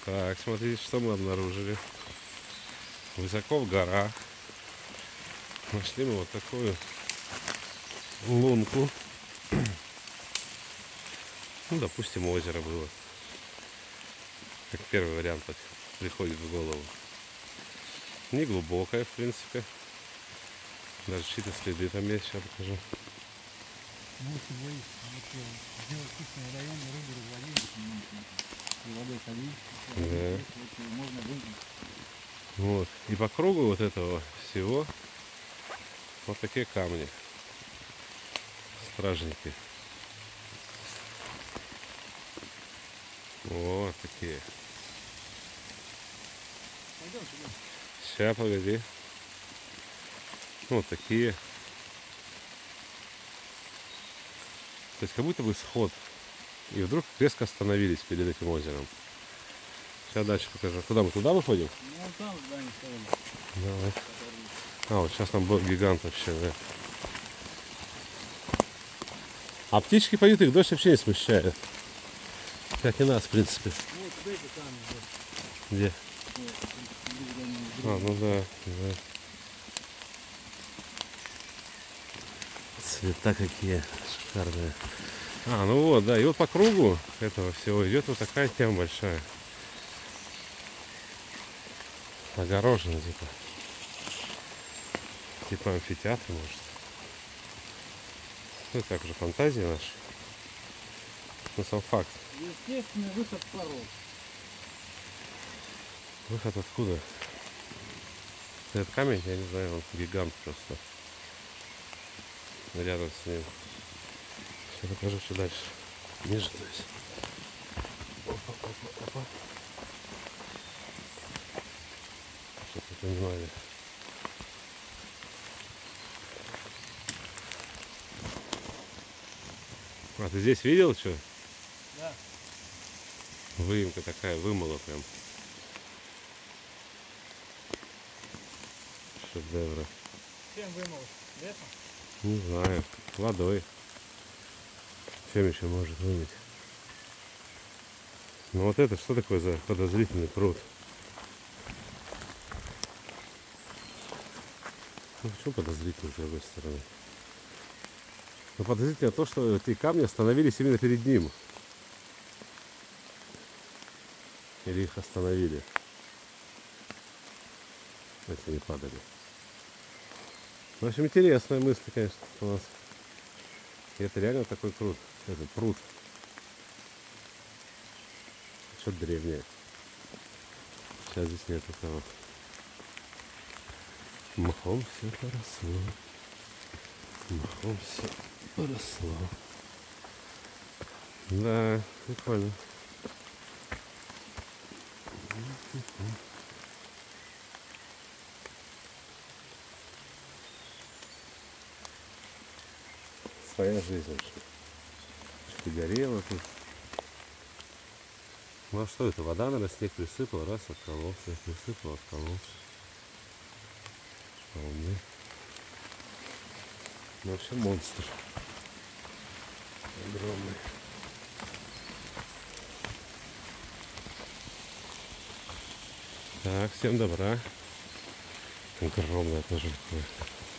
Так, смотрите, что мы обнаружили. Высоко в горах нашли мы вот такую лунку. Ну, допустим, озеро было. Как первый вариант приходит в голову. Не глубокая, в принципе. Даже чьи-то следы там есть, сейчас покажу. Сделать чистый район, рыбу разводить, и водой ходить, Да. можно выйти. Вот. И по кругу вот этого всего вот такие камни. Стражники. Вот такие. Пойдем сюда. Сейчас, погоди. Вот такие. То есть как будто бы сход. И вдруг резко остановились перед этим озером. Сейчас дальше покажу. Куда мы? Туда выходим? Ну, вон там здание стоит. Давай. А, вот сейчас там был гигант вообще, да. А птички поют, их дождь вообще не смущает. Как и нас, в принципе. Вот эти камни. Где? Вот, А, ну да, да. Цвета какие шикарные. А, ну вот, да. И вот по кругу этого всего идет вот такая тема большая. Огорожена, типа. Типа амфитеатр, может. Ну, так же фантазия наша. Но сам факт. естественный выход пород. Выход откуда? Этот камень, я не знаю, он гигант просто. Рядом с ним. Сейчас покажу, что дальше. Ниже, то есть. Опа, опа, опа. Чтобы вы понимали. А ты здесь видел что? Да. Выемка такая, вымыла прям. Шедевры. Чем вымыл? Летом? Не знаю. Водой. Чем еще может вымыть? Ну вот это что такое за подозрительный пруд? Ну почему подозрительный с другой стороны? Но подозрительно то, что эти камни остановились именно перед ним. Или их остановили. Если не падали. В общем, интересная мысль, конечно, у нас. И это реально такой пруд. Это пруд. Что-то древнее. Сейчас здесь нет этого. Мхом все поросло. Мхом все поросло. Да, прикольно. Своя жизнь. Что горело тут. Ну а что это? Вода, наверное, снег присыпала, раз откололся, присыпала, откололся. Вполне. Ну вообще монстр. Огромный. Так, всем добра. Огромное тоже такое.